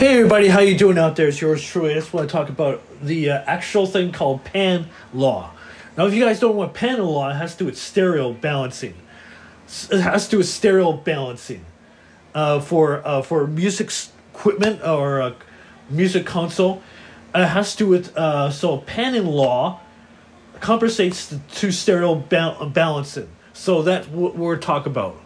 Hey everybody, how you doing out there? It's yours truly. I just want to talk about the actual thing called pan law. Now, if you guys don't know what pan law, it has to do with stereo balancing. It has to do with stereo balancing for music equipment or music console. It has to do with so pan law compensates to stereo balancing. So that's what we're talking about.